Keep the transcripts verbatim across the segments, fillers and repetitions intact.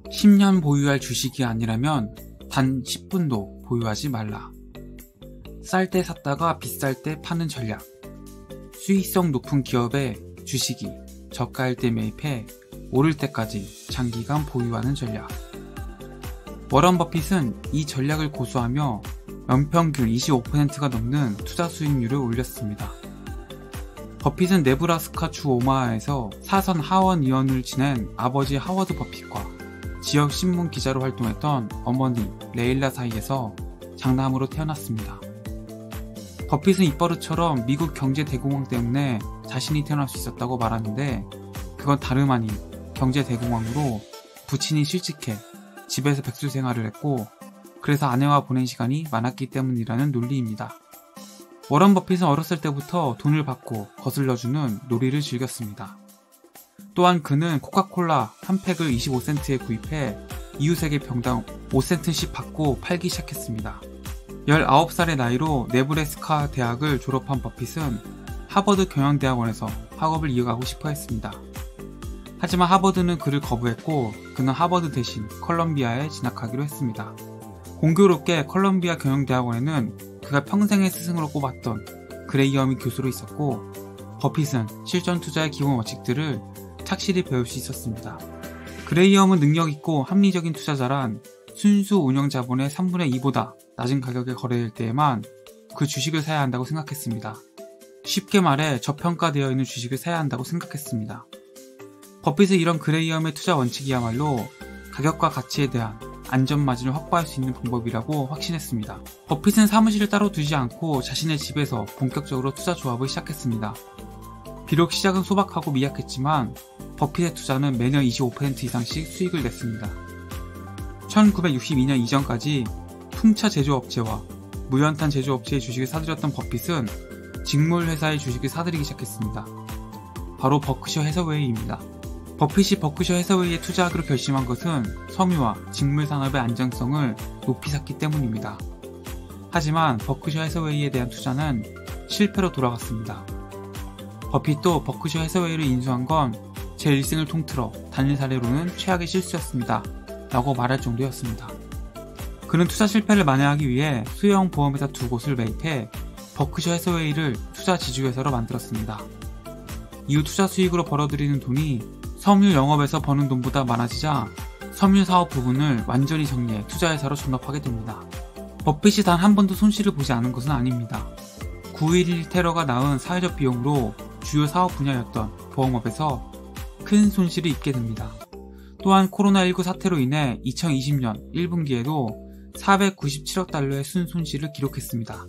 십 년 보유할 주식이 아니라면 단 십 분도 보유하지 말라. 쌀 때 샀다가 비쌀 때 파는 전략. 수익성 높은 기업의 주식이 저가일 때 매입해 오를 때까지 장기간 보유하는 전략. 워런 버핏은 이 전략을 고수하며 연평균 이십오 퍼센트가 넘는 투자 수익률을 올렸습니다. 버핏은 네브라스카 주 오마하에서 사선 하원 의원을 지낸 아버지 하워드 버핏과 지역 신문 기자로 활동했던 어머니 레일라 사이에서 장남으로 태어났습니다. 버핏은 입버릇처럼 미국 경제 대공황 때문에 자신이 태어날 수 있었다고 말하는데 그건 다름 아닌 경제 대공황으로 부친이 실직해 집에서 백수 생활을 했고 그래서 아내와 보낸 시간이 많았기 때문이라는 논리입니다. 워런 버핏은 어렸을 때부터 돈을 받고 거슬러주는 놀이를 즐겼습니다. 또한 그는 코카콜라 한 팩을 이십오 센트에 구입해 이웃에게 병당 오 센트씩 받고 팔기 시작했습니다. 열아홉 살의 나이로 네브래스카 대학을 졸업한 버핏은 하버드 경영대학원에서 학업을 이어가고 싶어 했습니다. 하지만 하버드는 그를 거부했고 그는 하버드 대신 컬럼비아에 진학하기로 했습니다. 공교롭게 컬럼비아 경영대학원에는 그가 평생의 스승으로 꼽았던 그레이엄이 교수로 있었고 버핏은 실전 투자의 기본 원칙들을 착실히 배울 수 있었습니다. 그레이엄은 능력있고 합리적인 투자자란 순수 운영 자본의 삼분의 이보다 낮은 가격에 거래될 때에만 그 주식을 사야 한다고 생각했습니다. 쉽게 말해 저평가되어 있는 주식을 사야 한다고 생각했습니다. 버핏은 이런 그레이엄의 투자 원칙이야말로 가격과 가치에 대한 안전마진을 확보할 수 있는 방법이라고 확신했습니다. 버핏은 사무실을 따로 두지 않고 자신의 집에서 본격적으로 투자 조합을 시작했습니다. 비록 시작은 소박하고 미약했지만 버핏의 투자는 매년 이십오 퍼센트 이상씩 수익을 냈습니다. 천구백육십이 년 이전까지 풍차 제조업체와 무연탄 제조업체의 주식을 사들였던 버핏은 직물회사의 주식을 사들이기 시작했습니다. 바로 버크셔 해서웨이입니다. 버핏이 버크셔 해서웨이에 투자하기로 결심한 것은 섬유와 직물산업의 안정성을 높이 샀기 때문입니다. 하지만 버크셔 해서웨이에 대한 투자는 실패로 돌아갔습니다. 버핏도 버크셔 해서웨이를 인수한 건 제 일생을 통틀어 단일 사례로는 최악의 실수였습니다. 라고 말할 정도였습니다. 그는 투자 실패를 만회하기 위해 수혜형 보험회사 두 곳을 매입해 버크셔 해서웨이를 투자 지주회사로 만들었습니다. 이후 투자 수익으로 벌어들이는 돈이 섬유 영업에서 버는 돈보다 많아지자 섬유 사업 부분을 완전히 정리해 투자회사로 전업하게 됩니다. 버핏이 단 한 번도 손실을 보지 않은 것은 아닙니다. 구일 일 테러가 낳은 사회적 비용으로 주요 사업 분야였던 보험업에서 큰 손실을 입게 됩니다. 또한 코로나십구 사태로 인해 이천이십 년 일 분기에도 사백구십칠억 달러의 순손실을 기록했습니다.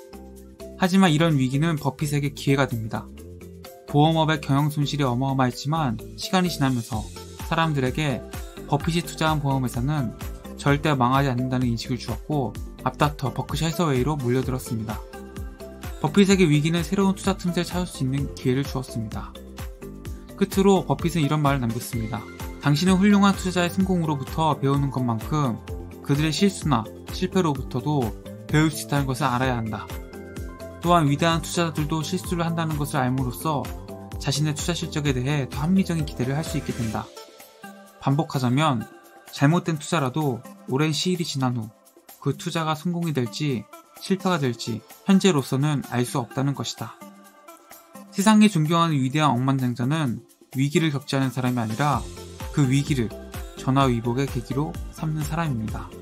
하지만 이런 위기는 버핏에게 기회가 됩니다. 보험업의 경영 손실이 어마어마했지만 시간이 지나면서 사람들에게 버핏이 투자한 보험회사는 절대 망하지 않는다는 인식을 주었고 앞다퉈 버크셔 해서웨이로 몰려들었습니다. 버핏에게 위기는 새로운 투자 틈새를 찾을 수 있는 기회를 주었습니다. 끝으로 버핏은 이런 말을 남겼습니다. 당신은 훌륭한 투자자의 성공으로부터 배우는 것만큼 그들의 실수나 실패로부터도 배울 수 있다는 것을 알아야 한다. 또한 위대한 투자자들도 실수를 한다는 것을 알므로써 자신의 투자 실적에 대해 더 합리적인 기대를 할 수 있게 된다. 반복하자면 잘못된 투자라도 오랜 시일이 지난 후 그 투자가 성공이 될지 실패가 될지 현재로서는 알 수 없다는 것이다. 세상에 존경하는 위대한 억만장자는 위기를 겪지 않은 사람이 아니라 그 위기를 전화위복의 계기로 삼는 사람입니다.